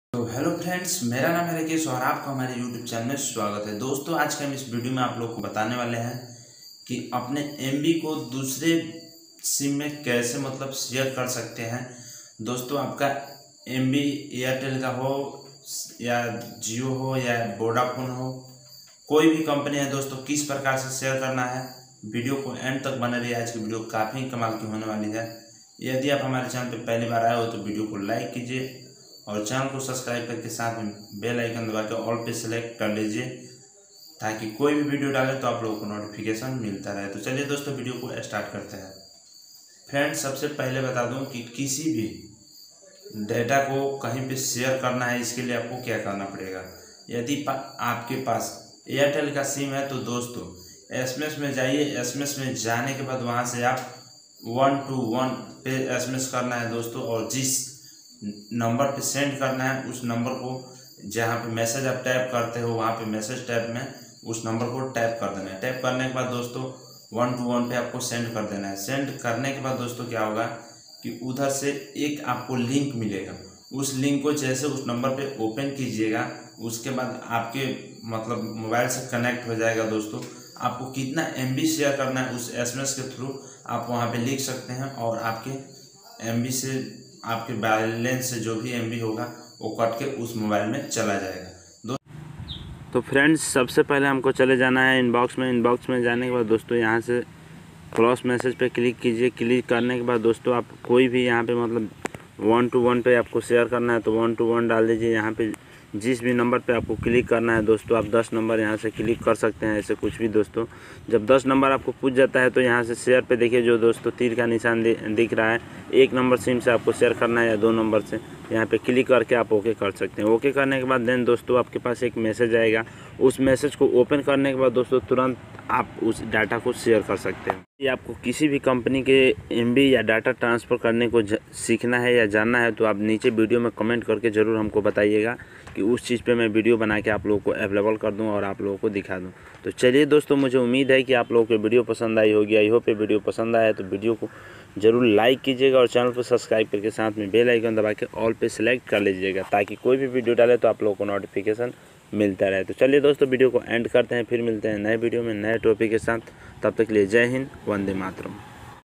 तो hello friends, मेरा नाम है राकेश और आपका हमारे यूट्यूब चैनल में स्वागत है। दोस्तों, आज के हम इस वीडियो में आप लोग को बताने वाले हैं कि अपने एमबी को दूसरे सिम में कैसे शेयर कर सकते हैं। दोस्तों, आपका एमबी एयरटेल का हो या जियो हो या वोडाफोन हो, कोई भी कंपनी है दोस्तों, किस प्रकार से शेयर करना है, वीडियो को एंड तक बने रहिए। आज की वीडियो काफ़ी कमाल की होने वाली है। यदि आप हमारे चैनल पर पहली बार आए हो तो वीडियो को लाइक कीजिए और चैनल को सब्सक्राइब करके साथ में बेल आइकन दबा के ऑल पे सेलेक्ट कर लीजिए, ताकि कोई भी वीडियो डाले तो आप लोगों को नोटिफिकेशन मिलता रहे। तो चलिए दोस्तों, वीडियो को स्टार्ट करते हैं। फ्रेंड्स, सबसे पहले बता दूं कि किसी भी डेटा को कहीं पे शेयर करना है, इसके लिए आपको क्या करना पड़ेगा। यदि आपके पास एयरटेल का सिम है तो दोस्तों एसएमएस में जाइए। एसएमएस में जाने के बाद वहाँ से आप 121 पे एसएमएस करना है दोस्तों, और जिस नंबर पे सेंड करना है उस नंबर को, जहाँ पे मैसेज आप टैप करते हो वहाँ पे मैसेज टैब में उस नंबर को टैप कर देना है। टैप करने के बाद दोस्तों 121 पे आपको सेंड कर देना है। सेंड करने के बाद दोस्तों क्या होगा कि उधर से एक आपको लिंक मिलेगा। उस लिंक को जैसे उस नंबर पे ओपन कीजिएगा, उसके बाद आपके मोबाइल से कनेक्ट हो जाएगा। दोस्तों, आपको कितना एमबी शेयर करना है उस एसएमएस के थ्रू आप वहाँ पे लिख सकते हैं, और आपके एमबी से, आपके बैलेंस से जो भी एमबी होगा वो कट के उस मोबाइल में चला जाएगा। तो फ्रेंड्स, सबसे पहले हमको चले जाना है इनबॉक्स में। इनबॉक्स में जाने के बाद दोस्तों यहाँ से क्रॉस मैसेज पे क्लिक कीजिए। क्लिक करने के बाद दोस्तों आप कोई भी यहाँ पे 121 पे आपको शेयर करना है तो 121 डाल दीजिए। यहाँ पे जिस भी नंबर पे आपको क्लिक करना है दोस्तों, आप 10 नंबर यहाँ से क्लिक कर सकते हैं, ऐसे कुछ भी दोस्तों। जब 10 नंबर आपको पूछ जाता है तो यहाँ से शेयर पे देखिए जो दोस्तों तीर का निशान दिख रहा है, एक नंबर सिम से आपको शेयर करना है या 2 नंबर से, यहाँ पे क्लिक करके आप ओके कर सकते हैं। ओके करने के बाद देन दोस्तों आपके पास एक मैसेज आएगा। उस मैसेज को ओपन करने के बाद दोस्तों तुरंत आप उस डाटा को शेयर कर सकते हैं। ये आपको किसी भी कंपनी के एमबी या डाटा ट्रांसफ़र करने को सीखना है या जानना है तो आप नीचे वीडियो में कमेंट करके ज़रूर हमको बताइएगा कि उस चीज़ पे मैं वीडियो बना के आप लोगों को अवेलेबल कर दूं और आप लोगों को दिखा दूं। तो चलिए दोस्तों, मुझे उम्मीद है कि आप लोगों को वीडियो पसंद आई होगी। आई होप ये वीडियो पसंद आया तो वीडियो को ज़रूर लाइक कीजिएगा और चैनल को सब्सक्राइब करके साथ में बेल आइकन दबा के ऑल पे सेलेक्ट कर लीजिएगा, ताकि कोई भी वीडियो डाले तो आप लोगों को नोटिफिकेशन मिलता रहे। तो चलिए दोस्तों, वीडियो को एंड करते हैं, फिर मिलते हैं नए वीडियो में नए टॉपिक के साथ। तब तक के लिए जय हिंद, वंदे मातरम।